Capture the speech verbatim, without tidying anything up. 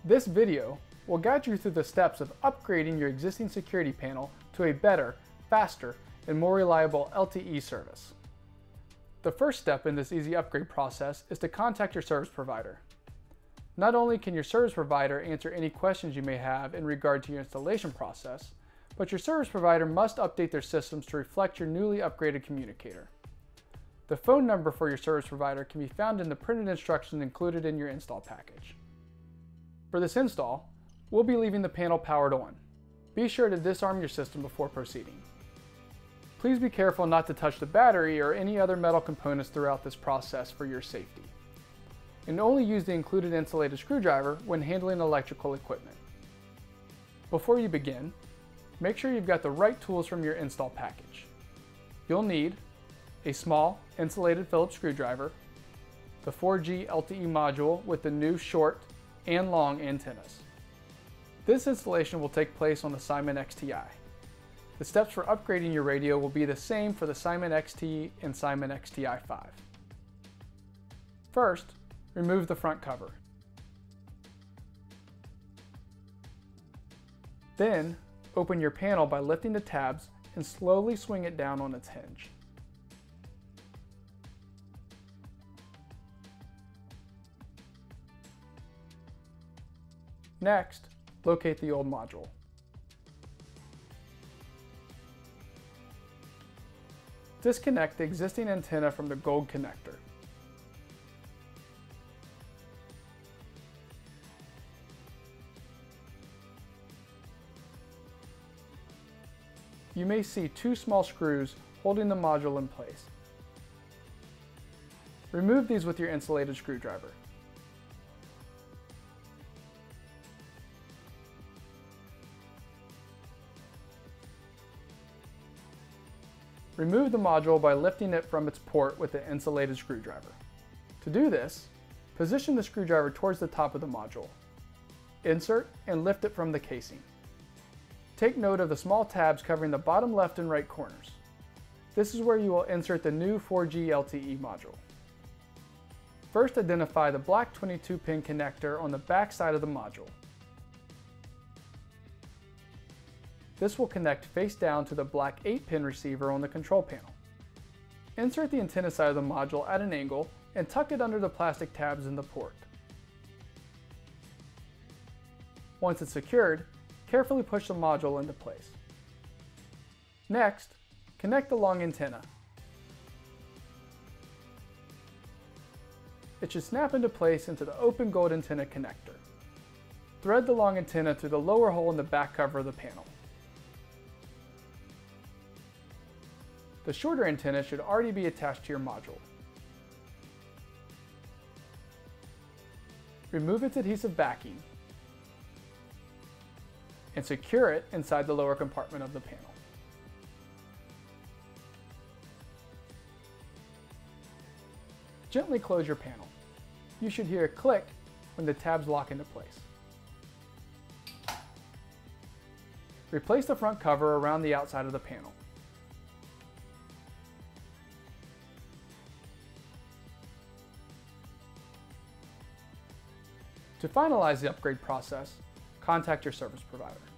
This video will guide you through the steps of upgrading your existing security panel to a better, faster, and more reliable L T E service. The first step in this easy upgrade process is to contact your service provider. Not only can your service provider answer any questions you may have in regard to your installation process, but your service provider must update their systems to reflect your newly upgraded communicator. The phone number for your service provider can be found in the printed instructions included in your install package. For this install, we'll be leaving the panel powered on. Be sure to disarm your system before proceeding. Please be careful not to touch the battery or any other metal components throughout this process for your safety. And only use the included insulated screwdriver when handling electrical equipment. Before you begin, make sure you've got the right tools from your install package. You'll need a small insulated Phillips screwdriver, the four G L T E module with the new short and long antennas. This installation will take place on the Simon X T I. The steps for upgrading your radio will be the same for the Simon X T and Simon X T I five. First, remove the front cover. Then, open your panel by lifting the tabs and slowly swing it down on its hinge. Next, locate the old module. Disconnect the existing antenna from the gold connector. You may see two small screws holding the module in place. Remove these with your insulated screwdriver. Remove the module by lifting it from its port with the insulated screwdriver. To do this, position the screwdriver towards the top of the module. Insert and lift it from the casing. Take note of the small tabs covering the bottom left and right corners. This is where you will insert the new four G L T E module. First, identify the black twenty-two pin connector on the back side of the module. This will connect face down to the black eight pin receiver on the control panel. Insert the antenna side of the module at an angle and tuck it under the plastic tabs in the port. Once it's secured, carefully push the module into place. Next, connect the long antenna. It should snap into place into the open gold antenna connector. Thread the long antenna through the lower hole in the back cover of the panel. The shorter antenna should already be attached to your module. Remove its adhesive backing and secure it inside the lower compartment of the panel. Gently close your panel. You should hear a click when the tabs lock into place. Replace the front cover around the outside of the panel. To finalize the upgrade process, contact your service provider.